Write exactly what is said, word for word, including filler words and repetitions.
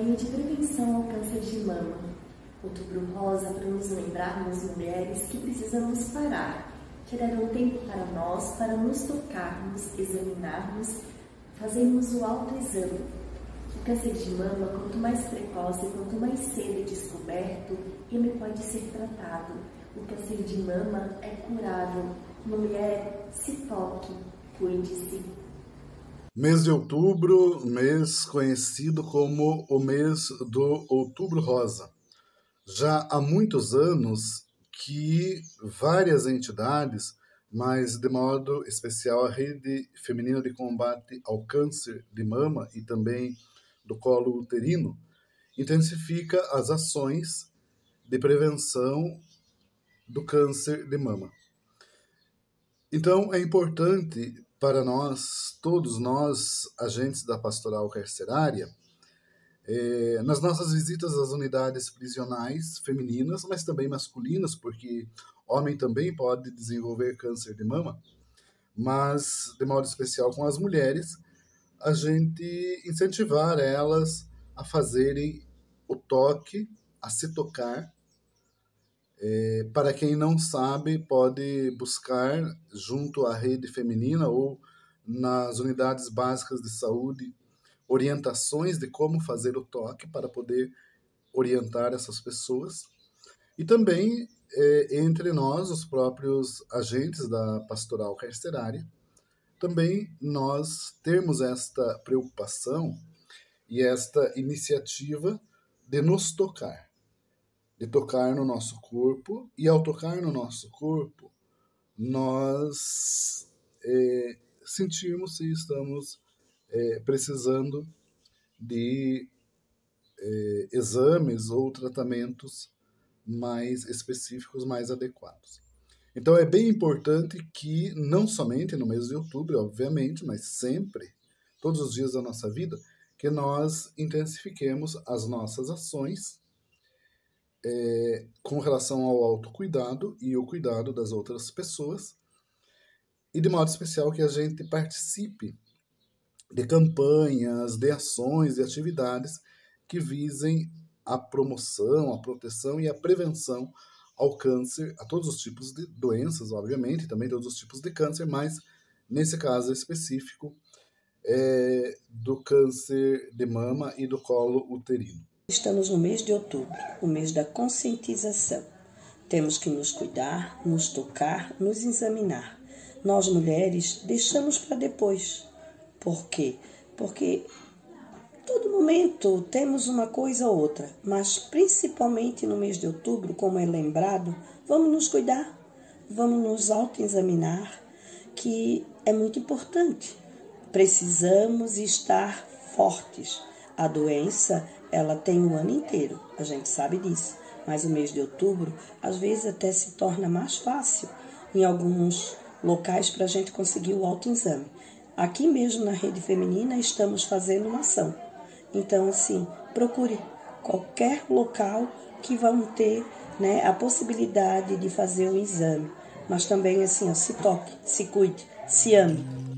campanha de prevenção ao câncer de mama. Outubro Rosa para nos lembrarmos, mulheres, que precisamos parar, que dará um tempo para nós, para nos tocarmos, examinarmos, fazermos o autoexame. O câncer de mama, quanto mais precoce, quanto mais cedo descoberto, ele pode ser tratado. O câncer de mama é curável. Mulher, se toque, cuide-se. Mês de outubro, mês conhecido como o mês do Outubro Rosa. Já há muitos anos que várias entidades, mas de modo especial a Rede Feminina de Combate ao Câncer de Mama e também do colo uterino, intensifica as ações de prevenção do câncer de mama. Então, é importante para nós, todos nós, agentes da pastoral carcerária, é, nas nossas visitas às unidades prisionais femininas, mas também masculinas, porque homem também pode desenvolver câncer de mama, mas de modo especial com as mulheres, a gente incentivar elas a fazerem o toque, a se tocar. É, para quem não sabe, pode buscar junto à rede feminina ou nas unidades básicas de saúde orientações de como fazer o toque para poder orientar essas pessoas. E também é, entre nós, os próprios agentes da pastoral carcerária, também nós temos esta preocupação e esta iniciativa de nos tocar. De tocar no nosso corpo, e ao tocar no nosso corpo, nós é, sentimos se estamos é, precisando de é, exames ou tratamentos mais específicos, mais adequados. Então é bem importante que, não somente no mês de outubro, obviamente, mas sempre, todos os dias da nossa vida, que nós intensifiquemos as nossas ações É, com relação ao autocuidado e o cuidado das outras pessoas, e de modo especial que a gente participe de campanhas, de ações, de atividades que visem a promoção, a proteção e a prevenção ao câncer, a todos os tipos de doenças, obviamente, também todos os tipos de câncer, mas nesse caso específico é, do câncer de mama e do colo uterino. Estamos no mês de outubro, o mês da conscientização. Temos que nos cuidar, nos tocar, nos examinar. Nós, mulheres, deixamos para depois. Por quê? Porque todo momento temos uma coisa ou outra, mas principalmente no mês de outubro, como é lembrado, vamos nos cuidar, vamos nos autoexaminar, que é muito importante. Precisamos estar fortes. A doença, ela tem o ano inteiro, a gente sabe disso. Mas o mês de outubro, às vezes até se torna mais fácil em alguns locais para a gente conseguir o autoexame. Aqui mesmo na Rede Feminina estamos fazendo uma ação. Então, assim, procure qualquer local que vão ter, né, a possibilidade de fazer o exame. Mas também, assim, ó, se toque, se cuide, se ame.